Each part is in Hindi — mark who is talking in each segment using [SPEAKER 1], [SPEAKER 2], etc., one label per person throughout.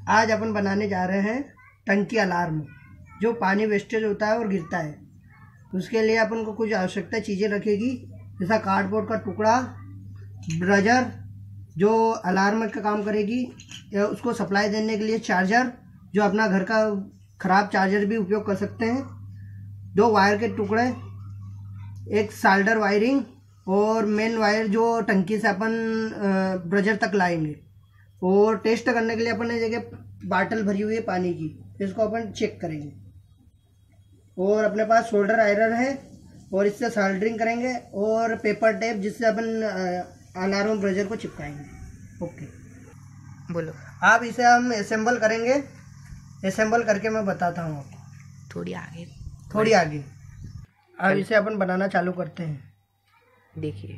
[SPEAKER 1] आज अपन बनाने जा रहे हैं टंकी अलार्म, जो पानी वेस्टेज होता है और गिरता है। उसके लिए अपन को कुछ आवश्यकता चीज़ें रखेगी, जैसा कार्डबोर्ड का टुकड़ा, ब्रजर जो अलार्म का काम करेगी, या उसको सप्लाई देने के लिए चार्जर, जो अपना घर का ख़राब चार्जर भी उपयोग कर सकते हैं, 2 वायर के टुकड़े, एक साल्डर वायरिंग और मेन वायर जो टंकी से अपन ब्रजर तक लाएंगे। और टेस्ट करने के लिए अपन ने जगह बाटल भरी हुई है पानी की, इसको अपन चेक करेंगे। और अपने पास सोल्डर आयरन है और इससे सोल्डरिंग करेंगे, और पेपर टेप जिससे अपन अलार्म ब्रजर को चिपकाएंगे। ओके,
[SPEAKER 2] बोलो।
[SPEAKER 1] अब इसे हम असेंबल करेंगे। असेंबल करके मैं बताता हूँ आपको। थोड़ी आगे। अब इसे अपन बनाना चालू करते हैं।
[SPEAKER 2] देखिए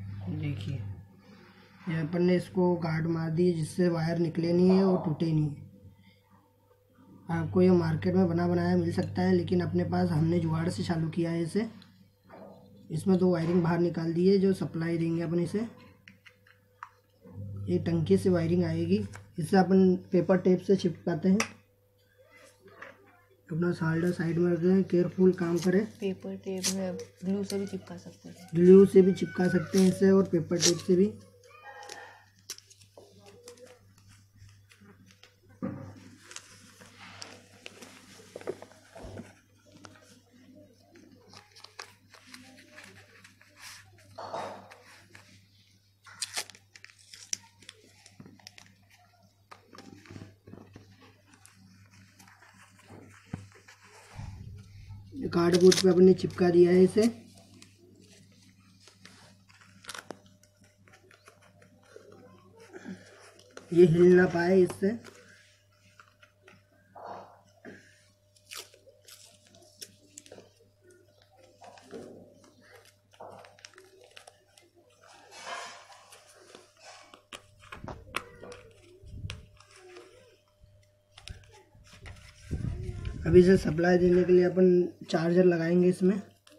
[SPEAKER 1] ये अपन ने इसको गार्ड मार दी जिससे वायर निकले नहीं है और टूटे नहीं है। आपको ये मार्केट में बना बनाया मिल सकता है, लेकिन अपने पास हमने जुगाड़ से चालू किया है इसे। इसमें 2 वायरिंग बाहर निकाल दी है जो सप्लाई देंगे अपन इसे। ये टंकी से वायरिंग आएगी, इससे अपन पेपर टेप से चिपकाते हैं। अपना साल्डर साइड में रखें, केयरफुल काम करें।
[SPEAKER 2] पेपर टेप में ग्लू से भी चिपका सकते हैं।
[SPEAKER 1] ग्लू से भी चिपका सकते हैं इसे, और पेपर टेप से भी। कार्डबोर्ड पे अपने चिपका दिया है इसे। ये हिल ना पाए इससे। अभी इसे सप्लाई देने के लिए अपन चार्जर लगाएंगे इसमें।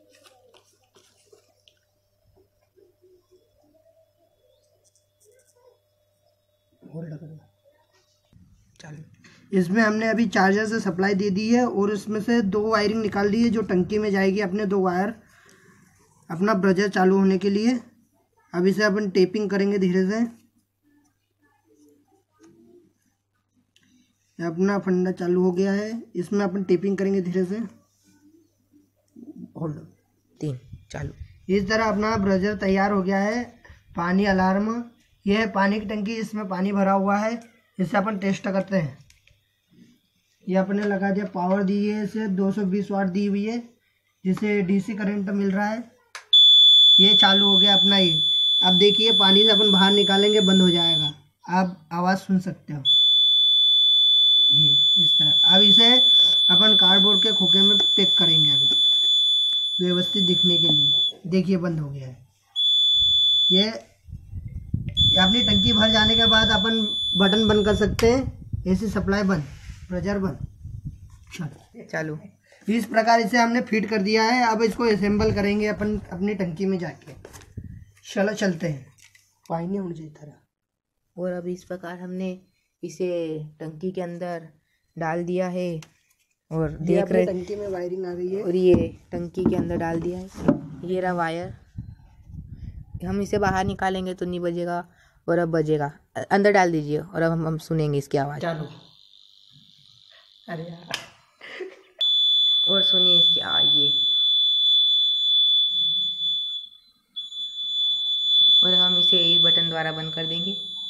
[SPEAKER 1] इसमें हमने अभी चार्जर से सप्लाई दे दी है, और इसमें से 2 वायरिंग निकाल दी है जो टंकी में जाएगी अपने 2 वायर अपना ब्रजर चालू होने के लिए। अब इसे अपन टेपिंग करेंगे धीरे से। अपना फंडा चालू हो गया है, इसमें अपन टेपिंग करेंगे धीरे से। होल्ड
[SPEAKER 2] 3 चालू।
[SPEAKER 1] इस तरह अपना ब्रजर तैयार हो गया है। पानी अलार्म, यह है पानी की टंकी, इसमें पानी भरा हुआ है। इसे अपन टेस्ट करते हैं। ये अपने लगा दिया, पावर दी है इसे 220 वाट दी हुई है, जिसे डीसी करंट मिल रहा है। ये चालू हो गया अपना। ये अब देखिए पानी से अपन बाहर निकालेंगे, बंद हो जाएगा। आप आवाज़ सुन सकते हो ये इस तरह। अब इसे अपन कार्डबोर्ड के खोखे में पैक करेंगे अभी व्यवस्थित दिखने के लिए। देखिए बंद हो गया है। ये अपनी टंकी भर जाने के बाद अपन बटन बंद कर सकते हैं। एसी सप्लाई बंद, ब्रजर बंद,
[SPEAKER 2] चालू।
[SPEAKER 1] इस प्रकार इसे हमने फिट कर दिया है। अब इसको असेंबल करेंगे अपन अपनी टंकी में जाके। चलो चलते हैं। पानी होनी चाहिए तरह।
[SPEAKER 2] और अभी इस प्रकार हमने इसे टंकी के अंदर डाल दिया है, और देख रहे
[SPEAKER 1] टंकी में वायरिंग आ गई है,
[SPEAKER 2] और ये टंकी के अंदर डाल दिया है। ये रहा वायर। हम इसे बाहर निकालेंगे तो नहीं बजेगा, और अब बजेगा। अंदर डाल दीजिए, और अब हम सुनेंगे इसकी आवाज़।
[SPEAKER 1] चालू। अरे यार,
[SPEAKER 2] और सुनिए इसकी आवाज़ ये। और हम इसे इस बटन द्वारा बंद कर देंगे।